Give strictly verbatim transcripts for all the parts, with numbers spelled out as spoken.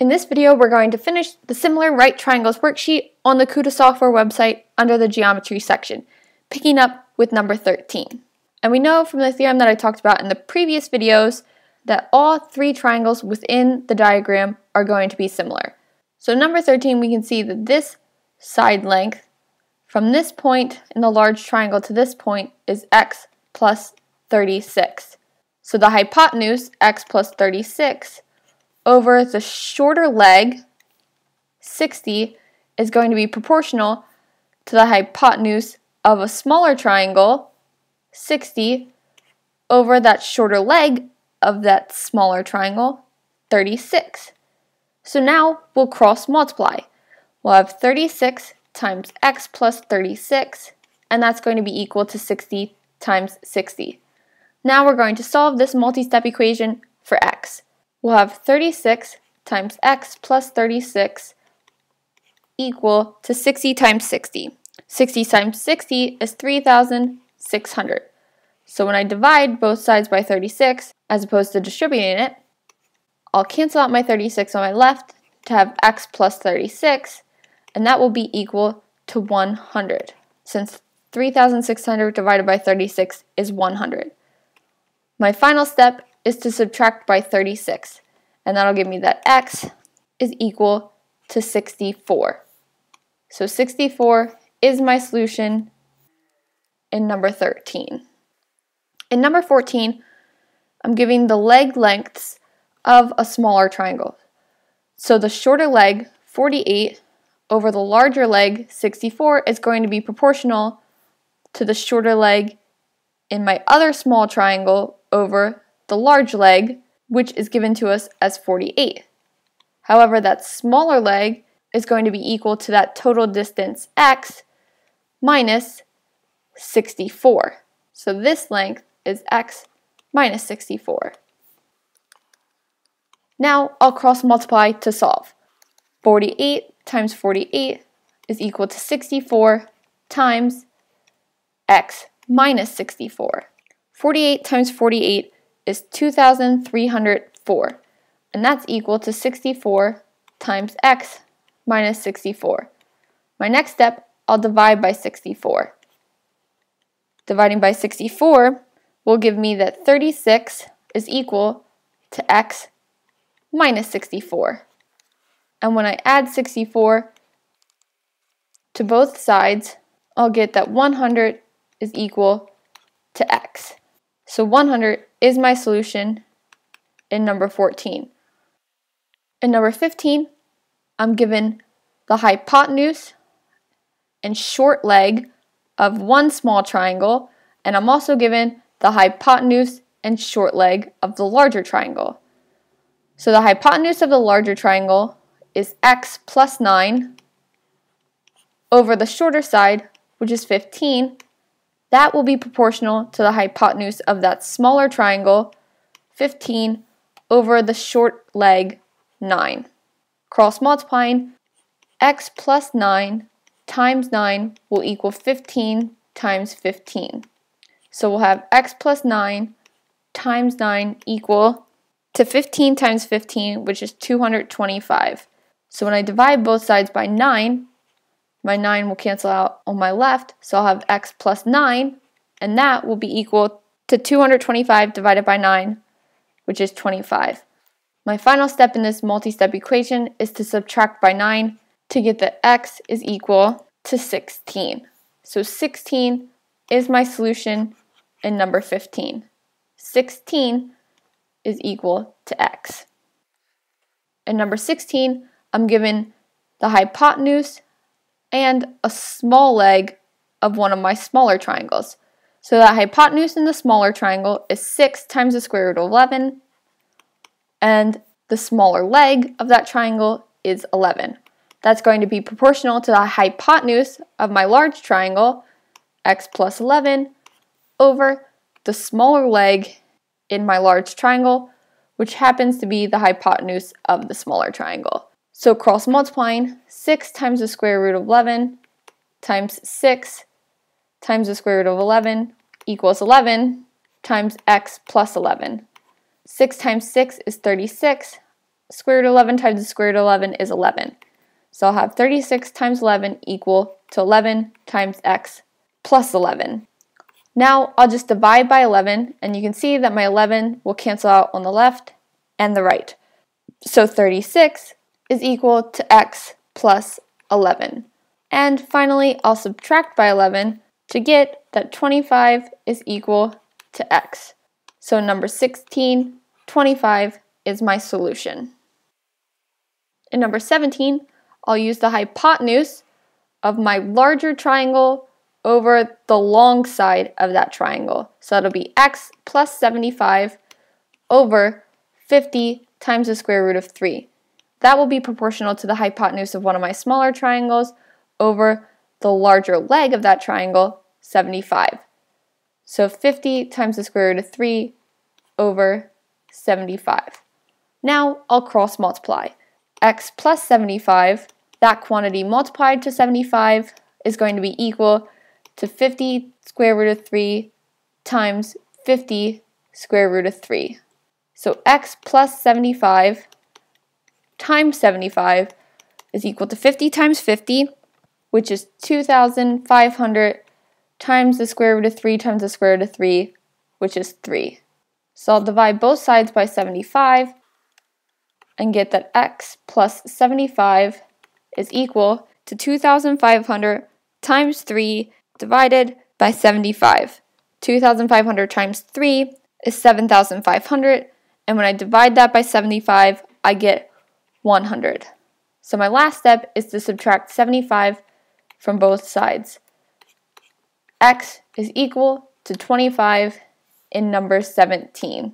In this video, we're going to finish the similar right triangles worksheet on the KutaSoftware website under the geometry section, picking up with number thirteen. And we know from the theorem that I talked about in the previous videos that all three triangles within the diagram are going to be similar. So number thirteen, we can see that this side length from this point in the large triangle to this point is x plus thirty-six. So the hypotenuse, x plus thirty-six, over the shorter leg, sixty, is going to be proportional to the hypotenuse of a smaller triangle, sixty, over that shorter leg of that smaller triangle, thirty-six. So now we'll cross multiply. We'll have thirty-six times x plus thirty-six, and that's going to be equal to sixty times sixty. Now we're going to solve this multi-step equation for x. We'll have thirty-six times x plus thirty-six equal to sixty times sixty. sixty times sixty is three thousand six hundred. So when I divide both sides by thirty-six, as opposed to distributing it, I'll cancel out my thirty-six on my left to have x plus thirty-six, and that will be equal to one hundred, since three thousand six hundred divided by thirty-six is one hundred. My final step is to subtract by thirty-six, and that'll give me that x is equal to sixty-four. So sixty-four is my solution in number thirteen. In number fourteen, I'm giving the leg lengths of a smaller triangle. So the shorter leg, forty-eight, over the larger leg, sixty-four, is going to be proportional to the shorter leg in my other small triangle over the large leg, which is given to us as forty-eight. However, that smaller leg is going to be equal to that total distance x minus sixty-four. So this length is x minus sixty-four. Now I'll cross multiply to solve. forty-eight times forty-eight is equal to sixty-four times x minus sixty-four. forty-eight times forty-eight is two thousand three hundred four, and that's equal to sixty-four times x minus sixty-four. My next step, I'll divide by sixty-four. Dividing by sixty-four will give me that thirty-six is equal to x minus sixty-four. And when I add sixty-four to both sides, I'll get that one hundred is equal to x. So one hundred is my solution in number fourteen. In number fifteen, I'm given the hypotenuse and short leg of one small triangle, and I'm also given the hypotenuse and short leg of the larger triangle. So the hypotenuse of the larger triangle is x plus nine over the shorter side, which is fifteen. That will be proportional to the hypotenuse of that smaller triangle, fifteen, over the short leg, nine. Cross multiplying, x plus nine times nine will equal fifteen times fifteen. So we'll have x plus nine times nine equal to fifteen times fifteen, which is two hundred twenty-five. So when I divide both sides by nine, my nine will cancel out on my left, so I'll have x plus nine, and that will be equal to two hundred twenty-five divided by nine, which is twenty-five. My final step in this multi-step equation is to subtract by nine to get that x is equal to sixteen. So sixteen is my solution in number fifteen. sixteen is equal to x. In number sixteen, I'm given the hypotenuse and a small leg of one of my smaller triangles. So that hypotenuse in the smaller triangle is six times the square root of eleven, and the smaller leg of that triangle is eleven. That's going to be proportional to the hypotenuse of my large triangle, x plus eleven, over the smaller leg in my large triangle, which happens to be the hypotenuse of the smaller triangle. So cross multiplying, six times the square root of eleven times six times the square root of eleven equals eleven times x plus eleven. six times six is thirty-six. square root of eleven times the square root of eleven is eleven. So I'll have thirty-six times eleven equal to eleven times x plus eleven. Now I'll just divide by eleven, and you can see that my eleven will cancel out on the left and the right. So thirty-six is equal to x plus eleven. And finally, I'll subtract by eleven to get that twenty-five is equal to x. So number sixteen, twenty-five is my solution. In number seventeen, I'll use the hypotenuse of my larger triangle over the long side of that triangle. So that'll be x plus seventy-five over fifty times the square root of three. That will be proportional to the hypotenuse of one of my smaller triangles over the larger leg of that triangle, seventy-five. So fifty times the square root of three over seventy-five. Now I'll cross multiply. X plus seventy-five, that quantity multiplied to seventy-five, is going to be equal to fifty square root of three times fifty square root of three. So x plus seventy-five times seventy-five is equal to fifty times fifty, which is two thousand five hundred, times the square root of three times the square root of three, which is three. So I'll divide both sides by seventy-five and get that x plus seventy-five is equal to two thousand five hundred times three divided by seventy-five. two thousand five hundred times three is seven thousand five hundred, and when I divide that by seventy-five, I get one hundred. So my last step is to subtract seventy-five from both sides. X is equal to twenty-five in number seventeen.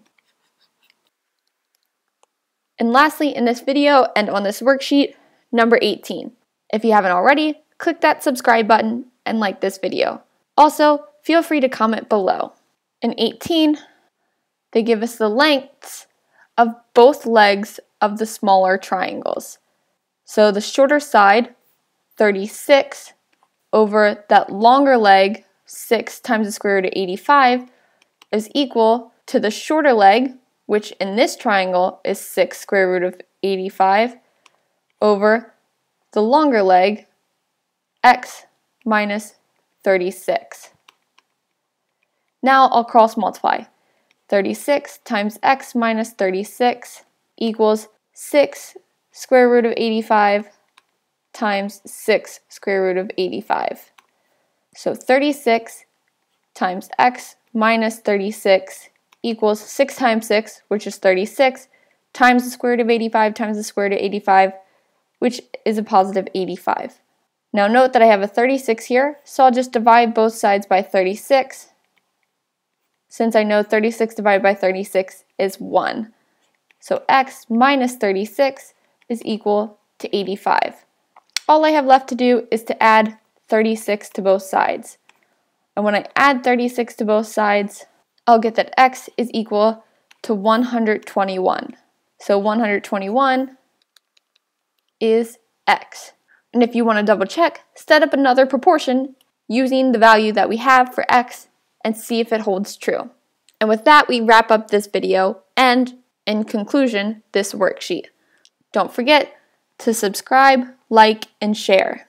And lastly, in this video and on this worksheet, number eighteen. If you haven't already, click that subscribe button and like this video. Also, feel free to comment below. In eighteen, they give us the lengths of both legs of the smaller triangles. So the shorter side, thirty-six, over that longer leg, six times the square root of eighty-five, is equal to the shorter leg, which in this triangle is six square root of eighty-five, over the longer leg, x minus thirty-six. Now I'll cross multiply. thirty-six times x minus thirty-six equals six square root of eighty-five times six square root of eighty-five. So thirty-six times x minus thirty-six equals six times six, which is thirty-six, times the square root of eighty-five times the square root of eighty-five, which is a positive eighty-five. Now note that I have a thirty-six here, so I'll just divide both sides by thirty-six, since I know thirty-six divided by thirty-six is one. So x minus thirty-six is equal to eighty-five. All I have left to do is to add thirty-six to both sides. And when I add thirty-six to both sides, I'll get that x is equal to one hundred twenty-one. So one hundred twenty-one is x. And if you want to double check, set up another proportion using the value that we have for x and see if it holds true. And with that, we wrap up this video and, in conclusion, this worksheet. Don't forget to subscribe, like, and share.